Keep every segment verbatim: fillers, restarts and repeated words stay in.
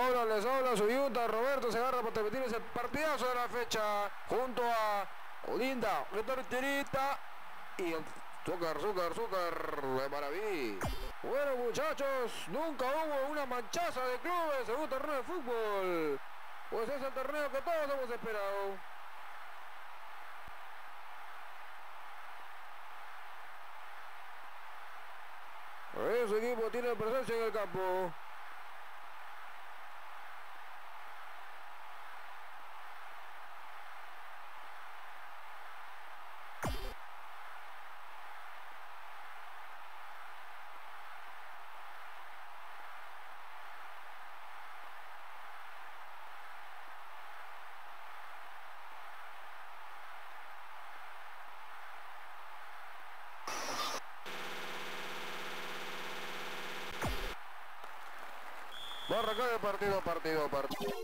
Ahora les habla su Utah, Roberto se agarra para transmitir ese partidazo de la fecha junto a Olinda, Retortirita y el Zúcar, Zúcar, Zúcar de Maraví. Bueno muchachos, nunca hubo una manchaza de clubes en un torneo de fútbol. Pues es el torneo que todos hemos esperado. Ese equipo tiene presencia en el campo. Va a arrancar el partido, partido, partido.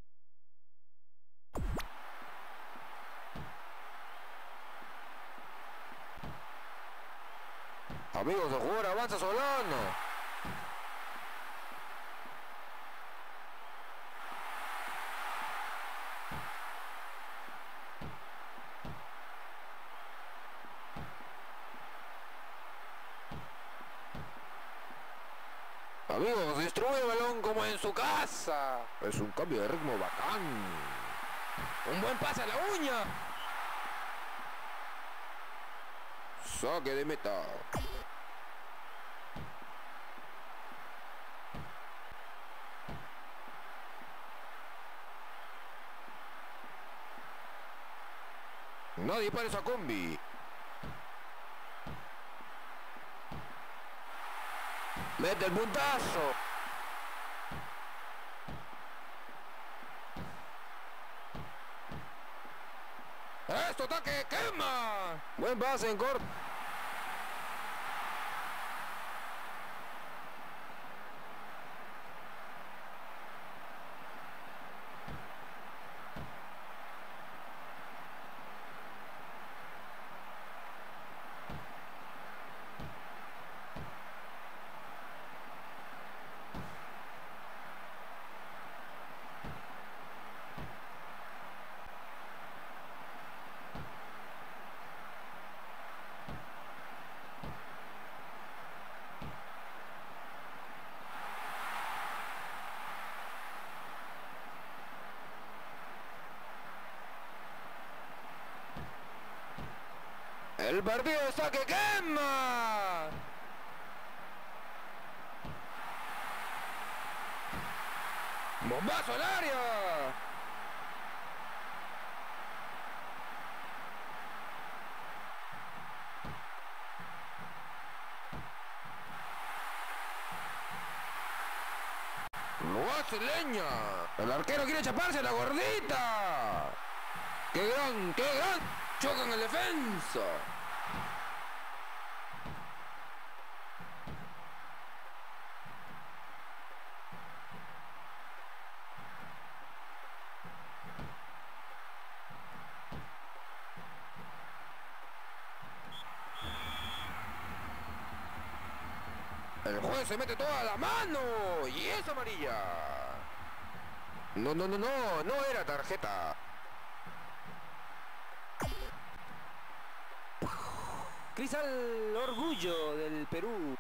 Amigos, el jugador avanza Solano. Amigos, distribuye el balón como en su casa. Es un cambio de ritmo bacán. Un buen pase a la uña. Saque de meta. Nadie para esa combi. Mete el puntazo. Esto ataque quema. Buen pase en corto. El partido está que quema. Bombazo al área. Lo hace leña. El arquero quiere chaparse la gordita. ¡Qué gran, qué gran! Chocan el defensa. El juez se mete toda la mano y es amarilla. No, no, no, no, no era tarjeta. Cristal Orgullo del Perú.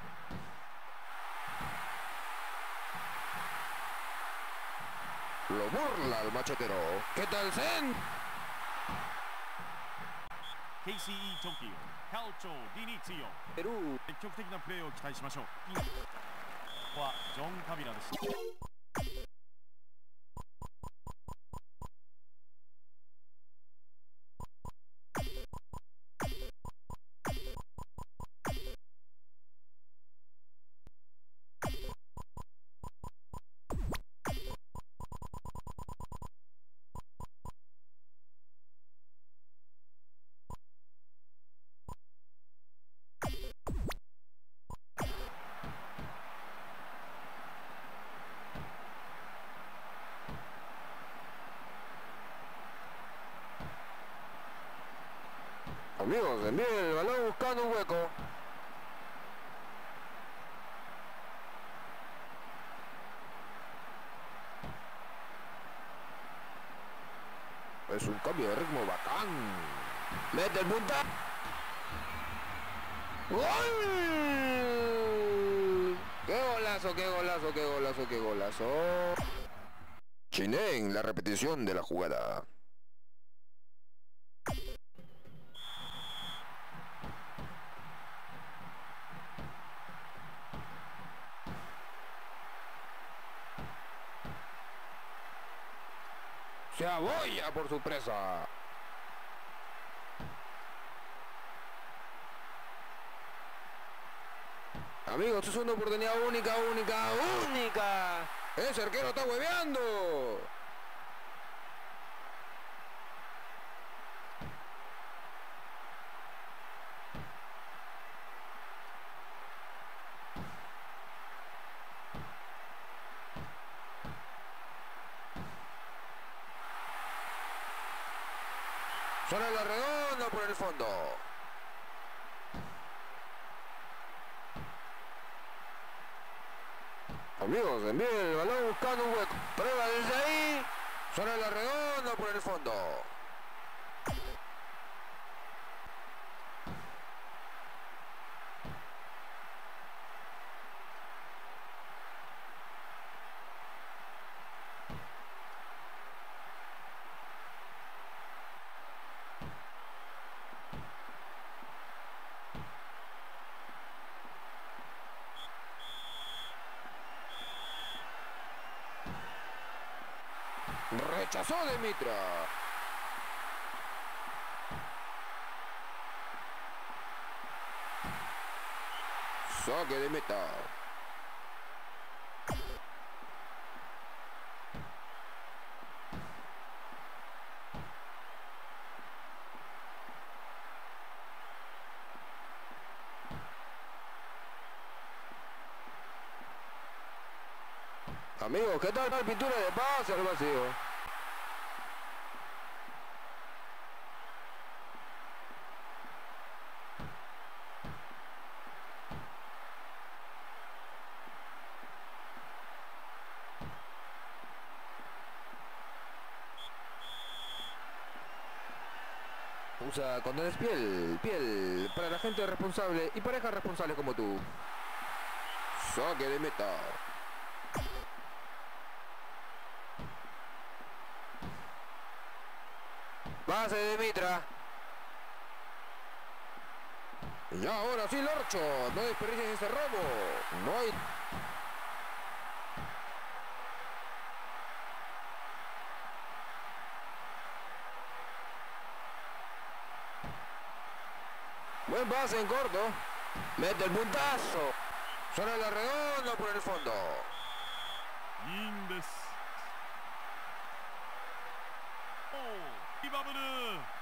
Lo burla el machetero. ¿Qué tal, Zen? ケーシーイー Tokyo カオチョウディニツィオ Perú. 積極的なプレーを期待しましょう。ここはジョン・カビラです。 Amigos, envíen el balón buscando un hueco. Es un cambio de ritmo bacán. Mete el punta. ¡Gol! ¡Qué golazo, qué golazo, qué golazo, qué golazo! Chinén, la repetición de la jugada. Se abolla por su presa. Amigos, es una oportunidad única, única, única. Ese arquero está hueveando. Suena la redonda por el fondo. Amigos, envíen el balón buscando un hueco. Prueba desde ahí. Suena la redonda por el fondo. Rechazó Demitra. Saque de meta. Amigos, ¿qué tal la pintura de pase al vacío? Usa condones piel, piel, para la gente responsable y parejas responsables como tú. Saque de meta. Base de Mitra. Y ahora sí, Lorcho. No desperdicies ese robo. No hay... Buen pase en corto. Mete el puntazo. Suena la redonda por el fondo. いいんです。おー、リバブル